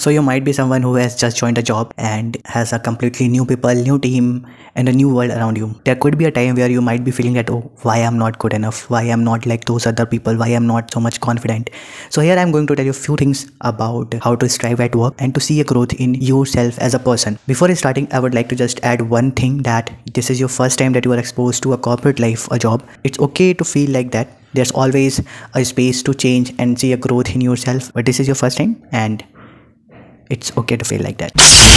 So you might be someone who has just joined a job and has a completely new people, new team, and a new world around you. There could be a time where you might be feeling that, oh, why I'm not good enough, why I'm not like those other people, why I'm not so much confident. So here I'm going to tell you a few things about how to strive at work and to see a growth in yourself as a person. Before starting, I would like to just add one thing, that this is your first time that you are exposed to a corporate life, a job. It's okay to feel like that. There's always a space to change and see a growth in yourself, but this is your first time and it's okay to feel like that.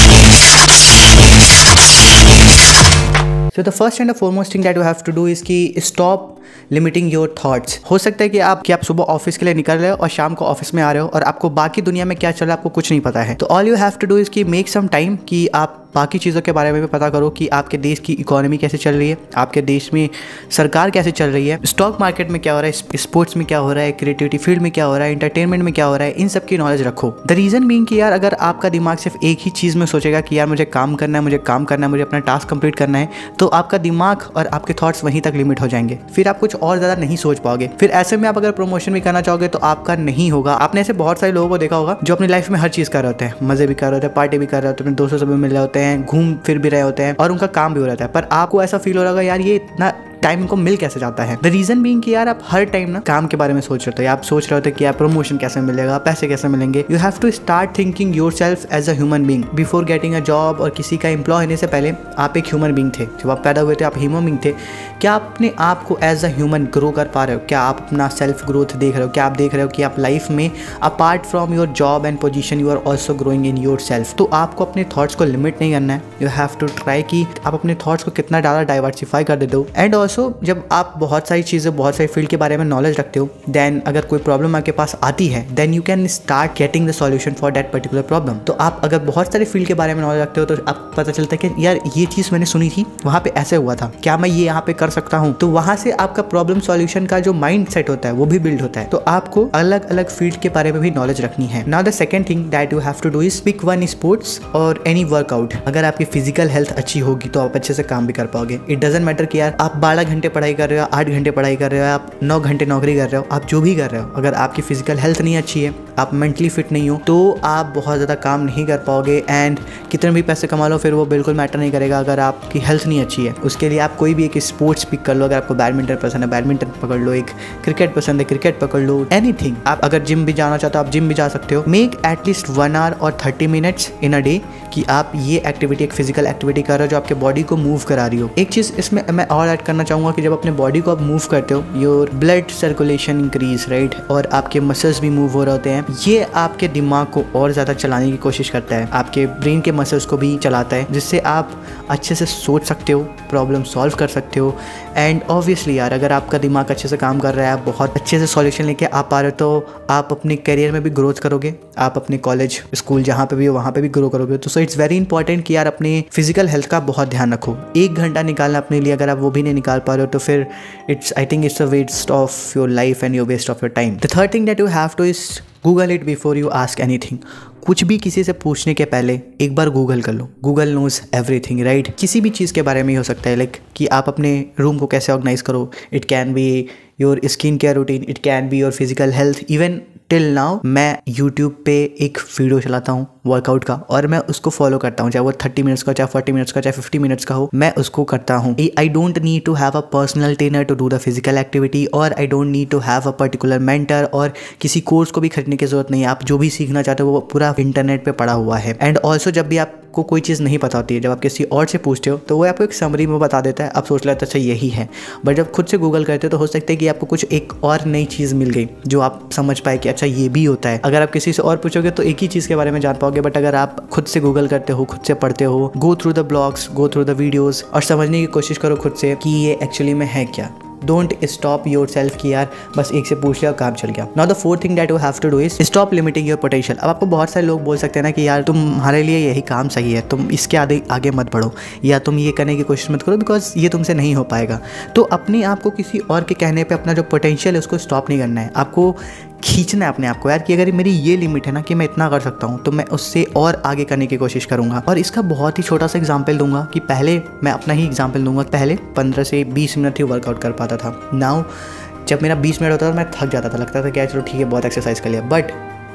So the first and the foremost thing that you have to do is कि stop limiting your thoughts. हो सकता है कि आप सुबह office के लिए निकल रहे हो और शाम को ऑफिस में आ रहे हो और आपको बाकी दुनिया में क्या चल रहा है आपको कुछ नहीं पता है. तो all you have to do is कि मेक सम टाइम कि आप बाकी चीज़ों के बारे में भी पता करो कि आपके देश की इकोनॉमी कैसे चल रही है, आपके देश में सरकार कैसे चल रही है, स्टॉक मार्केट में क्या हो रहा है, स्पोर्ट्स में क्या हो रहा है, क्रिएटिविटी फील्ड में क्या हो रहा है, एंटरटेनमेंट में क्या हो रहा है. इन सब की नॉलेज रखो. द रीज़न बीइंग कि यार अगर आपका दिमाग सिर्फ एक ही चीज़ में सोचेगा कि यार मुझे काम करना है, मुझे काम करना है, मुझे अपना टास्क कंप्लीट करना है, तो आपका दिमाग और आपके थॉट्स वहीं तक लिमिट हो जाएंगे. फिर आप कुछ और ज़्यादा नहीं सोच पाओगे. फिर ऐसे में आप अगर प्रमोशन भी करना चाहोगे तो आपका नहीं होगा. आपने ऐसे बहुत सारे लोगों को देखा होगा जो अपनी लाइफ में हर चीज़ कर रहे होते हैं, मजे भी कर रहे होते हैं, पार्टी भी कर रहे होते हैं, अपने दोस्तों से भी मिल रहे होते हैं, घूम फिर भी रहे होते हैं और उनका काम भी हो रहा है, पर आपको ऐसा फील हो रहा होगा यार ये इतना टाइम को मिल कैसे जाता है. द रीजन बीइंग कि यार आप हर टाइम ना काम के बारे में सोच रहे हो. आप सोच रहे होते कि यार प्रमोशन कैसे मिलेगा, पैसे कैसे मिलेंगे. You have to start thinking yourself as a human being before getting a job. और किसी का एम्प्लॉय होने से पहले आप एक ह्यूमन बीइंग थे. जब आप पैदा हुए थे आप ह्यूमन बीइंग थे. क्या आप अपने आप को एज अ ह्यूमन ग्रो कर पा रहे हो? क्या आप अपना सेल्फ ग्रोथ देख रहे हो? क्या आप देख रहे हो कि आप लाइफ में apart from your job and position you are also growing in yourself. तो आपको अपने थॉट्स को लिमिट नहीं करना है. यू हैव टू ट्राई कि आप अपने थॉट्स को कितना ज़्यादा डाइवर्सिफाई कर देते हो. एंड ऑल्सो जब आप बहुत सारी चीज़ें, बहुत सारी फील्ड के बारे में नॉलेज रखते हो, देन अगर कोई प्रॉब्लम आपके पास आती है then you can start getting the solution for that particular problem. तो आप अगर बहुत सारे फील्ड के बारे में नॉलेज रखते हो तो आप पता चलता है कि यार ये चीज़ मैंने सुनी थी, वहाँ पे ऐसे हुआ था, क्या मैं ये यहाँ पे कर सकता हूँ. तो वहाँ से आपका प्रॉब्लम सॉल्यूशन का जो माइंड सेट होता है वो भी बिल्ड होता है. तो आपको अलग अलग फील्ड के बारे में भी नॉलेज रखनी है. Now the second thing that you have to do is pick one sports or any workout. अगर आपकी फिजिकल हेल्थ अच्छी होगी तो आप अच्छे से काम भी कर पाओगे. इट डजंट मैटर कि यार आप 12 घंटे पढ़ाई कर रहे हो, 8 घंटे पढ़ाई कर रहे हो, आप 9 घंटे नौकरी कर रहे हो, आप जो भी कर रहे हो, अगर आपकी फिजिकल हेल्थ नहीं अच्छी है, आप मेंटली फिट नहीं हो, तो आप बहुत ज़्यादा काम नहीं कर पाओगे. एंड कितने भी पैसे कमा लो फिर वो बिल्कुल मैटर नहीं करेगा अगर आपकी हेल्थ नहीं अच्छी है. उसके लिए आप कोई भी एक स्पोर्ट्स पिक कर लो. अगर आपको बैडमिंटन पसंद है बैडमिंटन पकड़ लो, एक क्रिकेट पसंद है क्रिकेट पकड़ लो, एनीथिंग. आप अगर जिम भी जाना चाहते हो आप जिम भी जा सकते हो. मेक एटलीस्ट 1 आवर और 30 मिनट्स इन अ डे कि आप ये एक्टिविटी, एक फिजिकल एक्टिविटी कर रहे हो जो आपके बॉडी को मूव करा रही हो. एक चीज़ इसमें मैं और ऐड करना चाहूँगा कि जब अपने बॉडी को आप मूव करते हो your blood circulation increase, right, और आपके मसल्स भी मूव हो रहे होते हैं. ये आपके दिमाग को और ज़्यादा चलाने की कोशिश करता है, आपके ब्रेन के मसल्स को भी चलाता है, जिससे आप अच्छे से सोच सकते हो, प्रॉब्लम सॉल्व कर सकते हो. एंड ऑब्वियसली यार अगर आपका दिमाग अच्छे से काम कर रहा है, आप बहुत अच्छे से सॉल्यूशन लेके आ पा रहे हो, तो आप अपने करियर में भी ग्रोथ करोगे, आप अपने कॉलेज स्कूल जहाँ पे भी हो वहाँ पे भी ग्रो करोगे. तो सो इट्स वेरी इंपॉर्टेंट कि यार अपने फिजिकल हेल्थ का बहुत ध्यान रखो. 1 घंटा निकालना अपने लिए, अगर आप वो भी नहीं निकाल पा रहे हो तो फिर I think it's a waste of your life and your waste of your time. The third thing that you have to is Google it before you ask anything. कुछ भी किसी से पूछने के पहले एक बार गूगल कर लो. Google knows everything, right. किसी भी चीज़ के बारे में ही हो सकता है, लाइक कि आप अपने रूम को कैसे ऑर्गेनाइज करो. It can be your skin care routine, it can be your physical health. Even till now मैं यूट्यूब पे एक वीडियो चलाता हूँ वर्कआउट का और मैं उसको फॉलो करता हूँ, चाहे वो 30 मिनट्स का, चाहे 40 मिनट्स का, चाहे 50 मिनट्स का हो, मैं उसको करता हूँ. I don't need to have a personal trainer to do the physical activity, और I don't need to have a particular mentor, और किसी कोर्स को भी खरीदने की जरूरत नहीं है. आप जो भी सीखना चाहते हो वो पूरा इंटरनेट पे पड़ा हुआ है. एंड ऑल्सो जब भी आपको कोई चीज़ नहीं पता होती है, जब आप किसी और से पूछते हो तो वो आपको एक समरी में बता देता है, आप सोच लेते अच्छा यही है. बट जब खुद से गूगल करते हो तो हो सकता है कि आपको कुछ एक और नई चीज़ मिल गई जो आप समझ पाए कि अच्छा ये भी होता है. अगर आप किसी से और पूछोगे तो एक ही चीज़ के बारे में जान पाओगे, बट अगर आप खुद से गूगल करते हो, खुद से पढ़ते हो, go through the blogs, go through the videos और समझने की कोशिश करो खुद से कि ये एक्चुअली में है क्या. डोंट स्टॉप योर सेल्फ कि यार बस एक से पूछ लिया काम चल गया. Now the fourth thing that you have to do is stop limiting your potential. अब आपको बहुत सारे लोग बोल सकते हैं ना कि यार तुम्हारे लिए यही काम सही है, तुम इसके आगे मत बढ़ो, या तुम ये करने की कोशिश मत करो बिकॉज ये तुमसे नहीं हो पाएगा. तो अपने आप को किसी और के कहने पर अपना जो पोटेंशियल है उसको स्टॉप नहीं करना है. आपको खींचना है अपने आप को यार कि अगर मेरी ये लिमिट है ना कि मैं इतना कर सकता हूँ तो मैं उससे और आगे करने की कोशिश करूँगा. और इसका बहुत ही छोटा सा एग्जांपल दूंगा कि पहले मैं अपना ही एग्जांपल दूंगा. पहले 15 से 20 मिनट ही वर्कआउट कर पाता था. नाउ जब मेरा 20 मिनट होता था मैं थक जाता था, लगता था कि चलो ठीक है बहुत एक्सरसाइज कर लिया. But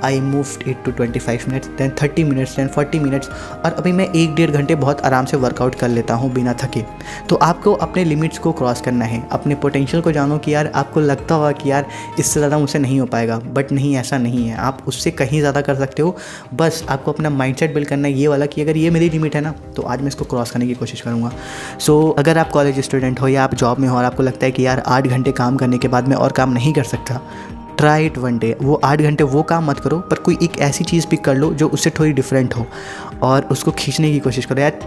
I moved it to 25 minutes, then 30 minutes, then 40 minutes, और अभी मैं 1-1.5 घंटे बहुत आराम से वर्कआउट कर लेता हूँ बिना थके। तो आपको अपने लिमिट्स को क्रॉस करना है, अपने पोटेंशियल को जानो कि यार आपको लगता होगा कि यार इससे ज़्यादा मुझसे नहीं हो पाएगा, बट नहीं, ऐसा नहीं है, आप उससे कहीं ज़्यादा कर सकते हो। बस आपको अपना माइंडसेट बिल्ड करना है ये वाला कि अगर ये मेरी लिमिट है ना, तो आज मैं इसको क्रॉस करने की कोशिश करूँगा। सो अगर आप कॉलेज स्टूडेंट हो या आप जॉब में हो और आपको लगता है कि यार 8 घंटे काम करने के बाद मैं और काम नहीं कर सकता, ट्राई इट वन डे। वो 8 घंटे वो काम मत करो, पर कोई एक ऐसी चीज़ पिक कर लो जो उससे थोड़ी डिफरेंट हो और उसको खींचने की कोशिश करो। यार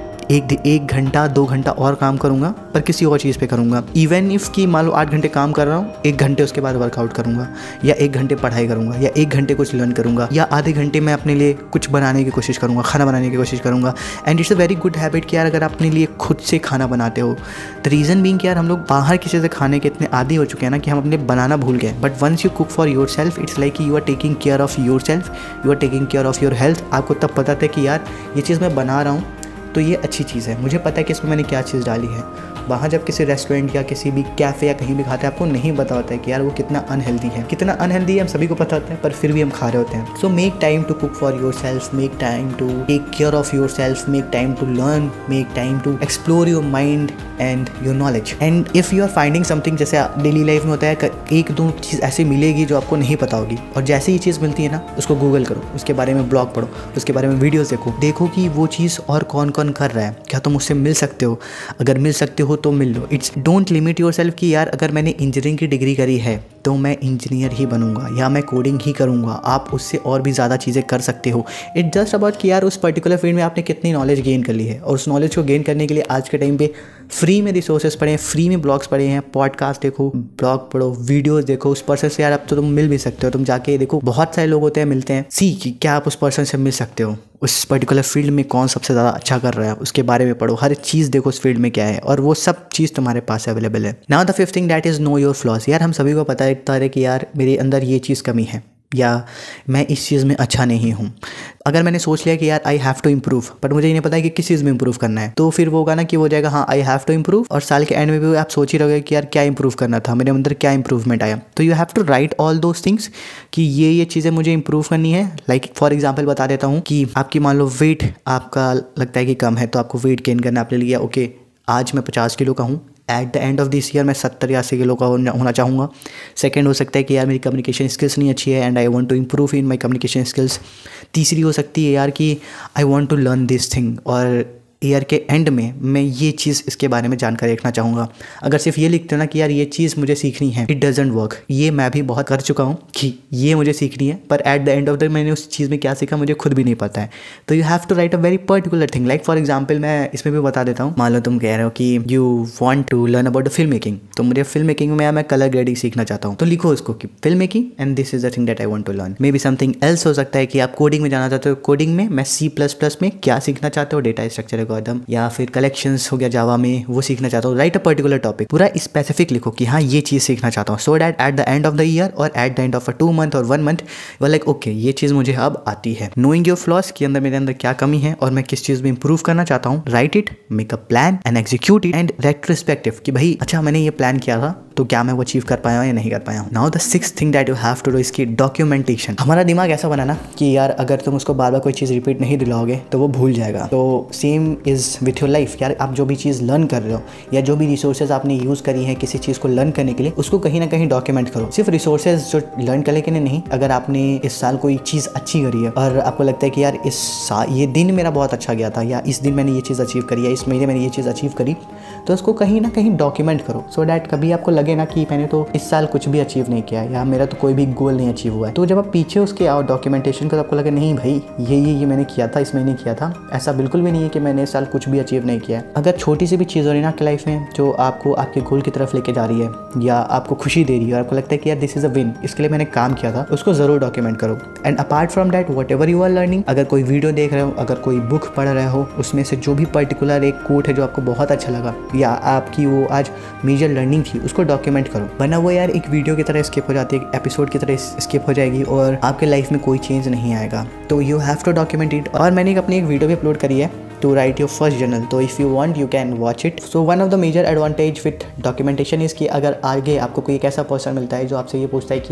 1 घंटा 2 घंटा और काम करूँगा, पर किसी और चीज़ पे करूँगा। इवन इफ़ कि मान लो 8 घंटे काम कर रहा हूँ, 1 घंटे उसके बाद वर्कआउट करूँगा, या 1 घंटे पढ़ाई करूँगा, या 1 घंटे कुछ लर्न करूँगा, या आधे घंटे मैं अपने लिए कुछ बनाने की कोशिश करूँगा, खाना बनाने की कोशिश करूँगा। And it's a very good habit कि यार अगर आप अपने लिए खुद से खाना बनाते हो, द रीज़न बीइंग कि यार हम लोग बाहर किसी से खाने के इतने आदी हो चुके हैं ना कि हम अपने बनाना भूल गए। But once you cook for yourself, it's like you are taking care of yourself, you are taking care of your health. आपको तब पता था कि यार ये चीज़ मैं बना रहा हूँ तो ये अच्छी चीज़ है, मुझे पता है कि इसमें मैंने क्या चीज़ डाली है। वहाँ जब किसी रेस्टोरेंट या किसी भी कैफ़े या कहीं भी खाते हैं, आपको नहीं पता होता है कि यार वो कितना अनहेल्दी है। कितना अनहेल्दी है हम सभी को पता होता है, पर फिर भी हम खा रहे होते हैं। So make time to cook for yourself, make time to take care of yourself, make time to learn, make time to explore your mind and your knowledge. And if you are finding something, जैसे daily life में होता है 1-2 चीज़ ऐसी मिलेगी जो आपको नहीं पता होगी, और जैसे ही चीज़ मिलती है ना, उसको गूगल करो, उसके बारे में ब्लॉग पढ़ो, उसके बारे में वीडियोज़ देखो कि वो चीज़ और कौन कौन कर रहा है, क्या तुम उससे मिल सकते हो। अगर मिल सकते हो तो मिल लो। It's don't limit yourself कि यार अगर मैंने इंजीनियरिंग की डिग्री करी है तो मैं इंजीनियर ही बनूंगा या मैं कोडिंग ही करूंगा। आप उससे और भी ज़्यादा चीज़ें कर सकते हो। इट जस्ट अबाउट कि यार उस पर्टिकुलर फील्ड में आपने कितनी नॉलेज गेन कर ली है, और उस नॉलेज को गेन करने के लिए आज के टाइम पे फ्री में रिसोर्सेज पढ़े हैं, फ्री में ब्लॉग्स पढ़े हैं, पॉडकास्ट देखो, ब्लॉग पढ़ो, वीडियोस देखो। उस पर्सन से यार अब तो तुम मिल भी सकते हो। तुम जाके देखो, बहुत सारे लोग होते हैं मिलते हैं, सी कि क्या आप उस पर्सन से मिल सकते हो, उस पर्टिकुलर फील्ड में कौन सबसे ज़्यादा अच्छा कर रहा है, उसके बारे में पढ़ो, हर चीज़ देखो उस फील्ड में क्या है, और वो सब चीज़ तुम्हारे पास अवेलेबल है। Now the fifth thing that is know your flaws. यार हम सभी को पता है कि यार मेरे अंदर ये चीज़ कमी है, या मैं इस चीज़ में अच्छा नहीं हूँ। अगर मैंने सोच लिया कि यार I have to improve, but मुझे ये नहीं पता है कि किस चीज़ में इम्प्रूव करना है, तो फिर वो होगा ना कि वो जाएगा हाँ आई हैव टू इम्प्रूव, और साल के एंड में भी आप सोच ही रहोगे कि यार क्या इम्प्रूव करना था, मेरे अंदर क्या इंप्रूवमेंट आया। तो you have to write all those things कि ये चीज़ें मुझे इंप्रूव करनी है। लाइक फॉर एग्जाम्पल बता देता हूँ कि आपकी मान लो वेट आपका लगता है कि कम है, तो आपको वेट गेन करना आपने लिया, ओके आज मैं 50 किलो का हूँ, at the end of this year मैं 70 या 80 किलो का होना चाहूँगा। सेकंड हो सकता है कि यार मेरी कम्युनिकेशन स्किल्स नहीं अच्छी है and I want to improve in my communication skills. तीसरी हो सकती है यार कि I want to learn this thing, और ईयर के एंड में मैं ये चीज़ इसके बारे में जानकारी रखना चाहूँगा। अगर सिर्फ ये लिखते हो ना कि यार ये चीज़ मुझे सीखनी है, इट डजंट वर्क। ये मैं भी बहुत कर चुका हूँ कि ये मुझे सीखनी है, पर at the end of the मैंने उस चीज़ में क्या सीखा मुझे खुद भी नहीं पता है। तो you have to write a very particular thing. Like for example मैं इसमें भी बता देता हूँ, मान लो तुम कह रहे हो कि you want to learn about the film making, तो मुझे फिल्म मेकिंग में मैं कलर ग्रेडिंग सीखना चाहता हूँ, तो लिखो उसको कि film making and this is the thing that I want to learn. Maybe something else हो सकता है कि आप कोडिंग में जाना चाहते हो, कोडिंग में मैं C++ में क्या सीखना चाहते हो, डेटा स्ट्रक्चर एल्गोरिथम, या फिर कलेक्शंस हो गया जावा में, वो सीखना चाहता हूँ। राइट अ पर्टिकुलर टॉपिक, पूरा स्पेसिफिक लिखो कि हाँ ये चीज़ सीखना चाहता हूँ, so that at the end of the year or at the end of a 2 month or 1 month वो लाइक ओके ये चीज़ मुझे अब आती है। नोइंग योर फ्लॉज कि अंदर मेरे अंदर क्या कमी है और मैं किस चीज़ में इंप्रूव करना चाहता हूँ। Write it, make a plan and execute it and retrospective कि भाई अच्छा मैंने ये प्लान किया था तो क्या मैं वो अचीव कर पाया हूँ या नहीं कर पाया हूँ। Now the sixth thing that you have to do इसकी डॉक्यूमेंटेशन। हमारा दिमाग ऐसा बना ना कि यार अगर तुम उसको बार बार कोई चीज़ रिपीट नहीं दिलाओगे तो वो भूल जाएगा। तो same is with your life. यार आप जो भी चीज़ लर्न कर रहे हो या जो भी रिसोर्सेज आपने यूज़ करी है किसी चीज़ को लर्न करने के लिए, उसको कहीं ना कहीं डॉक्यूमेंट करो। सिर्फ रिसोर्सेज जो लर्न करने के लिए नहीं, अगर आपने इस साल कोई चीज़ अच्छी करी है और आपको लगता है कि यार ये दिन मेरा बहुत अच्छा गया था या इस दिन मैंने ये चीज़ अचीव करी या इस महीने मैंने ये चीज़ अचीव करी, तो उसको कहीं ना कहीं डॉक्यूमेंट करो सो डैट कभी आपको लगे ना कि मैंने तो इस साल कुछ भी अचीव नहीं किया या मेरा तो कोई भी गोल नहीं अचीव हुआ है। तो जब आप पीछे उसके आओ डॉक्यूमेंटेशन को, तो आपको लगे नहीं भाई ये मैंने किया था, इस महीने किया था। ऐसा बिल्कुल भी नहीं है कि मैंने इस साल कुछ भी अचीव नहीं किया है। अगर छोटी सी भी चीज़ हो रही है ना आपकी लाइफ में जो आपको आपके गोल की तरफ लेके जा रही है या आपको खुशी दे रही है और आपको लगता है कि यार दिस इज़ अ विन, इसके लिए मैंने काम किया था, उसको ज़रूर डॉक्यूमेंट करो। And apart from that whatever you are learning, अगर कोई वीडियो देख रहे हो, अगर कोई बुक पढ़ रहे हो, उसमें से जो भी पर्टिकुलर एक कोट है जो आपको बहुत अच्छा लगा या आपकी वो आज मेजर लर्निंग थी, उसको डॉक्यूमेंट करो। वरना वो यार एक वीडियो की तरह स्किप हो जाती है, एक एपिसोड की तरह स्किप हो जाएगी और आपके लाइफ में कोई चेंज नहीं आएगा। तो you have to document it. और मैंने अपनी एक वीडियो भी अपलोड करी है to write your first journal, तो if you want you can watch it. So one of the major advantage with documentation is कि अगर आगे आपको कोई एक ऐसा पर्सन मिलता है जो आपसे ये पूछता है कि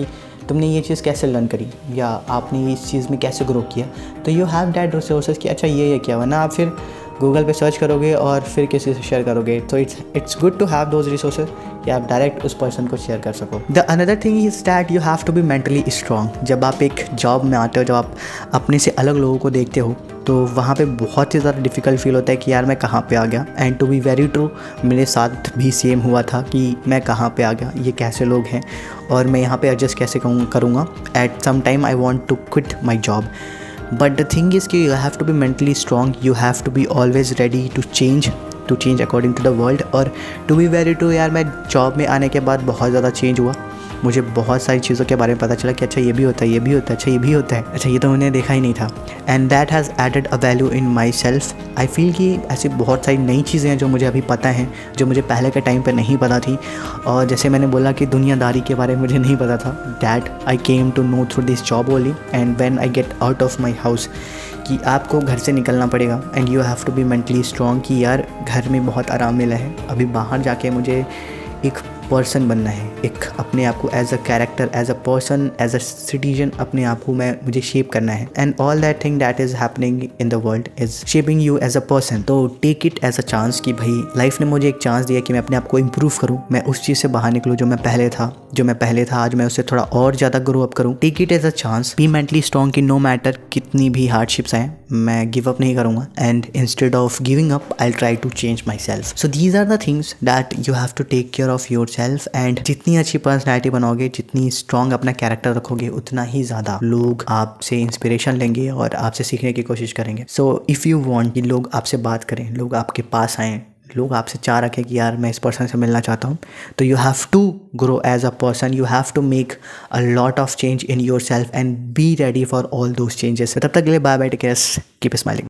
तुमने ये चीज़ कैसे लर्न करी या आपने इस चीज़ में कैसे ग्रो किया, तो यू हैव दैट रिसोर्सेज कि अच्छा ये किया, वरना आप फिर गूगल पे सर्च करोगे और फिर किसी से शेयर करोगे। तो it's good to have those resources कि आप डायरेक्ट उस पर्सन को शेयर कर सको। The another thing is that you have to be mentally strong. जब आप एक जॉब में आते हो, जब आप अपने से अलग लोगों को देखते हो, तो वहाँ पे बहुत ही ज़्यादा डिफ़िकल्ट फील होता है कि यार मैं कहाँ पे आ गया। And to be very true, मेरे साथ भी सेम हुआ था कि मैं कहाँ पे आ गया, ये कैसे लोग हैं और मैं यहाँ पे एडजस्ट कैसे करूँगा। At some time I want to quit my job, but the thing is कि you have to be mentally strong, you have to be always ready to change according to the world. और to be very true यार, मैं job में आने के बाद बहुत ज़्यादा चेंज हुआ। मुझे बहुत सारी चीज़ों के बारे में पता चला कि अच्छा ये भी होता है, ये भी होता है, अच्छा ये भी होता है, अच्छा ये तो मैंने देखा ही नहीं था। And that has added a value in myself. I feel कि ऐसी बहुत सारी नई चीज़ें हैं जो मुझे अभी पता हैं, जो मुझे पहले के टाइम पे नहीं पता थी। और जैसे मैंने बोला कि दुनियादारी के बारे में मुझे नहीं पता था, that I came to know through this job only. And when I get out of my house, कि आपको घर से निकलना पड़ेगा and you have to be mentally strong कि यार घर में बहुत आराम मिला है, अभी बाहर जाके मुझे एक पर्सन बनना है, एक अपने आप को as a character, as a person, as a citizen अपने आप को मुझे शेप करना है। And all that thing that is happening in the world is shaping you as a person. तो take it as a chance कि भाई life ने मुझे एक चांस दिया कि मैं अपने आप को इम्प्रूव करूँ, मैं उस चीज़ से बाहर निकलूँ जो मैं पहले था आज मैं उससे थोड़ा और ज़्यादा ग्रो अप करूँ। Take it as a chance, be mentally strong कि नो मैटर कितनी भी हार्डशिप्स आएँ, मैं गिव अप नहीं करूँगा। And instead of giving up I try to change myself. So these are the things that you have to take care of yourself. And जितनी अच्छी personality बनाओगे, जितनी स्ट्रॉन्ग अपना character रखोगे, उतना ही ज़्यादा लोग आपसे इंस्पिरेशन लेंगे और आपसे सीखने की कोशिश करेंगे। सो इफ़ यू वांट कि लोग आपसे बात करें, लोग आपके पास आएँ, लोग आपसे चाह रखें कि यार मैं इस पर्सन से मिलना चाहता हूँ, तो you have to grow as a person, you have to make a lot of change in yourself and be ready for all those changes. तब तक के लिए bye bye, take care, keep smiling.